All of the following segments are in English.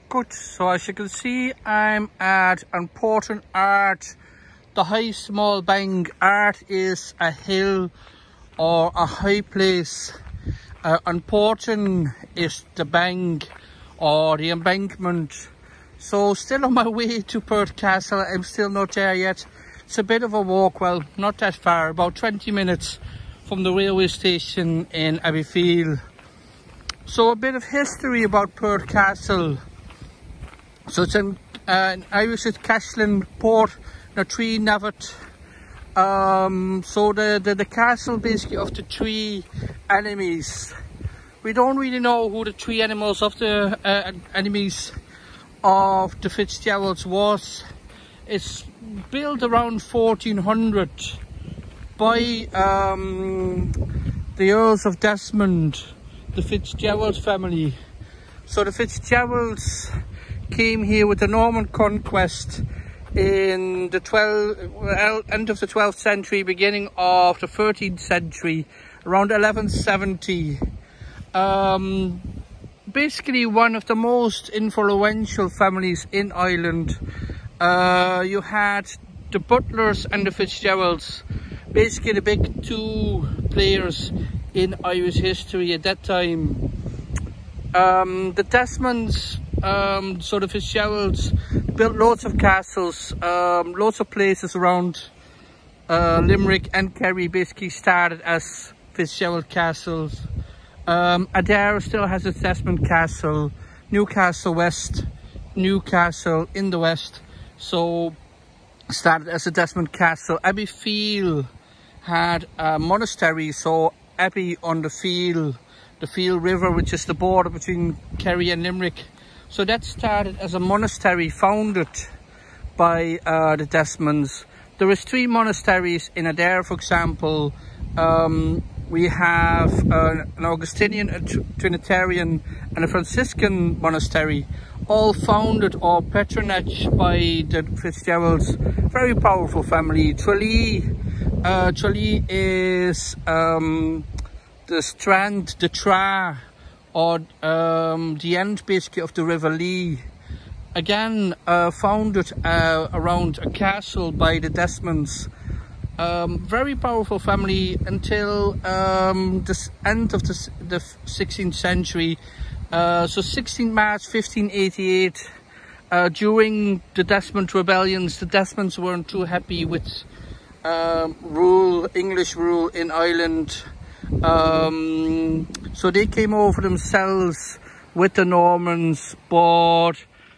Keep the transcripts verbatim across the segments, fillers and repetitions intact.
Good, so as you can see, I'm at Important Art. The High Small Bank. Art is a hill or a high place. Uh, Important is the bank or the embankment. So still on my way to Perth Castle. I'm still not there yet. It's a bit of a walk, well, not that far, about twenty minutes from the railway station in Abbeyfield. So a bit of history about Perth Castle. So it's an, uh, an Irish Castlin port, na Tree Navat. Um, so the, the, the castle basically of the three enemies. We don't really know who the three animals of the uh, enemies of the Fitzgeralds was. It's built around fourteen hundred by um, the Earls of Desmond, the Fitzgerald family. So the Fitzgeralds came here with the Norman conquest in the twelfth, well, end of the twelfth century, beginning of the thirteenth century, around eleven seventy. Um, basically one of the most influential families in Ireland. Uh, you had the Butlers and the Fitzgeralds, basically the big two players in Irish history at that time. Um, the Desmonds, um, so the Fitzgeralds, built loads of castles, um, loads of places around uh, Limerick and Kerry basically started as Fitzgerald castles. Um, Adare still has its Desmond Castle, Newcastle West, Newcastle in the west, so started as a Desmond Castle. Abbeyfield had a monastery, so Abbey on the Field, the Field River, which is the border between Kerry and Limerick. So that started as a monastery founded by uh, the Desmonds. There is three monasteries in Adare, for example. Um, we have uh, an Augustinian, a Trinitarian and a Franciscan monastery, all founded or patronaged by the Fitzgeralds. Very powerful family. Tralee, uh, Tralee is um, the strand, the Tra, or um, the end basically of the River Lee. Again, uh, founded uh, around a castle by the Desmonds. Um, very powerful family until um, the end of the, the sixteenth century. Uh, so sixteenth March fifteen eighty-eight, uh, during the Desmond rebellions, the Desmonds weren't too happy with uh, rule, English rule in Ireland. Um, so they came over themselves with the Normans, but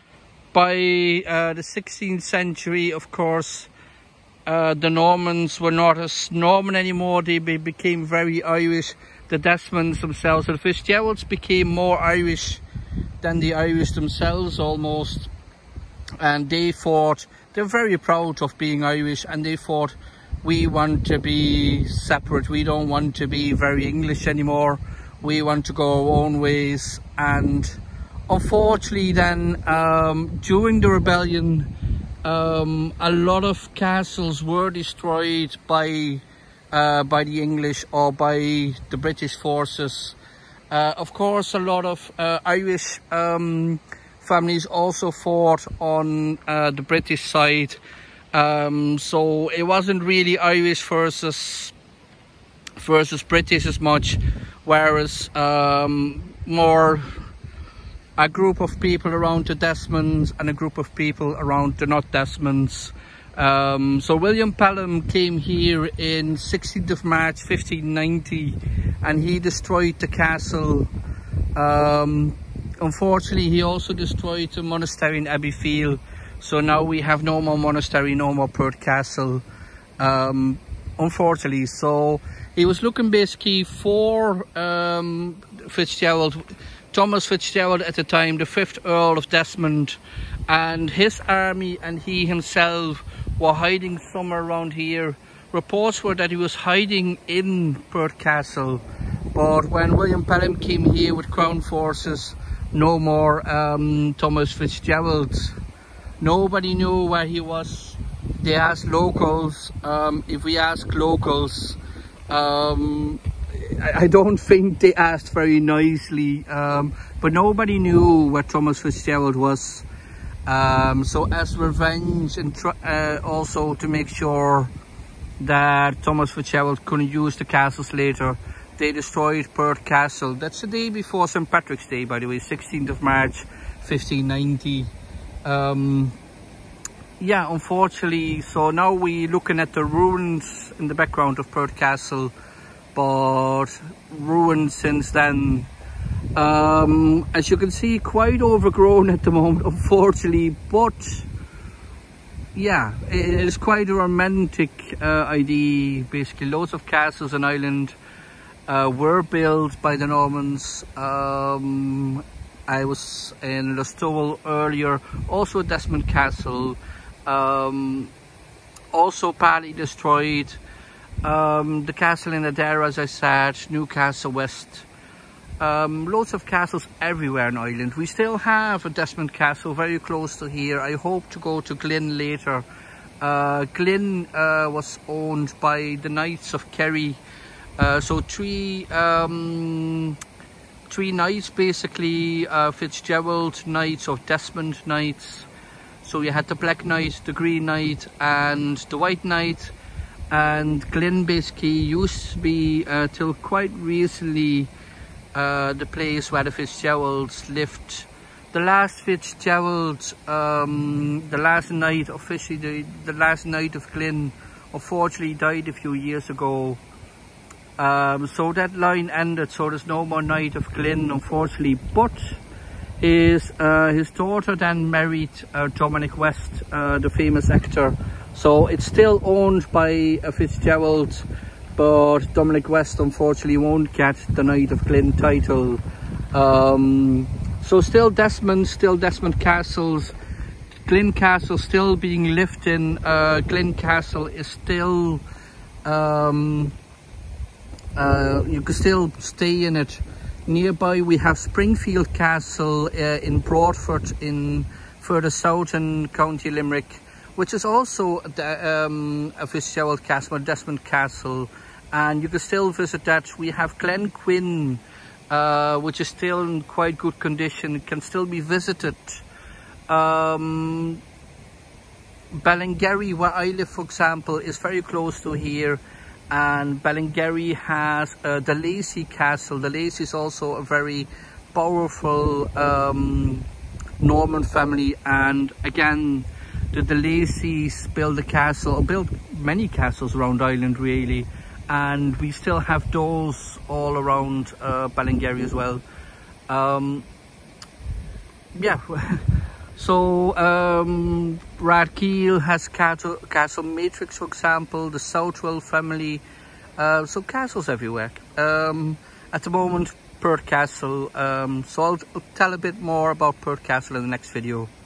by uh, the sixteenth century, of course, uh, the Normans were not as Norman anymore. They be became very Irish. The Desmonds themselves, the Fitzgeralds, became more Irish than the Irish themselves almost, and they thought, they're very proud of being Irish, and they thought, we want to be separate, we don't want to be very English anymore, we want to go our own ways. And unfortunately then, um, during the rebellion, um, a lot of castles were destroyed by uh, by the English or by the British forces. Uh, of course, a lot of uh, Irish um, families also fought on uh, the British side. Um, so it wasn't really Irish versus versus British as much, whereas um, more a group of people around the Desmonds and a group of people around the not Desmonds. Um, so William Pelham came here in sixteenth of March fifteen ninety, and he destroyed the castle. Um, unfortunately, he also destroyed the monastery in Abbeyfield. So now we have no more monastery, no more Perth Castle, um, unfortunately. So he was looking basically for um, Fitzgerald, Thomas Fitzgerald at the time, the fifth Earl of Desmond, and his army and he himself were hiding somewhere around here. Reports were that he was hiding in Perth Castle, but when William Pelham came here with Crown forces, no more um, Thomas Fitzgerald. Nobody knew where he was. They asked locals. Um, if we ask locals, um, I don't think they asked very nicely, um, but nobody knew where Thomas Fitzgerald was. Um, so as revenge, and uh, also to make sure that Thomas Fitzgerald couldn't use the castles later, they destroyed Perth Castle. That's the day before Saint Patrick's Day, by the way, sixteenth of March fifteen ninety. Um, yeah, unfortunately, so now we're looking at the ruins in the background of Perth Castle, but ruined since then. Um, as you can see, quite overgrown at the moment, unfortunately, but yeah, it is quite a romantic uh, idea. Basically, loads of castles on Ireland uh, were built by the Normans. Um, I was in Listowel earlier, also Desmond Castle, um, also partly destroyed. Um, the castle in Adara, as I said, Newcastle West. Um, loads of castles everywhere in Ireland. We still have a Desmond Castle very close to here. I hope to go to Glynn later. Uh, Glynn uh, was owned by the Knights of Kerry. Uh, so three um, three knights basically, uh, Fitzgerald Knights or Desmond Knights. So you had the Black Knight, the Green Knight and the White Knight. And Glynn basically used to be, uh, till quite recently, Uh, the place where the Fitzgeralds lived. The last Fitzgerald, um, the last knight officially, the, the last knight of Glynn, unfortunately died a few years ago. Um, so that line ended, so there's no more knight of Glynn, unfortunately. But his, uh, his daughter then married uh, Dominic West, uh, the famous actor. So it's still owned by a Fitzgerald, but Dominic West unfortunately won't get the Knight of Glynn title. Um, so still Desmond, still Desmond Castles. Glynn Castle still being lived in. Uh, Glynn Castle is still, um, uh, you can still stay in it. Nearby we have Springfield Castle uh, in Broadford in further south in County Limerick, which is also the, um, a Fitzgerald Castle, a Desmond Castle. And you can still visit that. We have Glen Quinn, uh, which is still in quite good condition. It can still be visited. Um, Ballingarry, where I live, for example, is very close to here. And Ballingarry has uh, the Lacy Castle. The Lacy is also a very powerful um, Norman family. And again, the, the Lacys built a castle, or built many castles around Ireland, really. And we still have those all around uh, Ballingarry as well. Um, yeah, so um, Radkeel has Castle, Castle Matrix, for example, the Southwell family. Uh, so castles everywhere. Um, at the moment, Perth Castle. Um, so I'll tell a bit more about Perth Castle in the next video.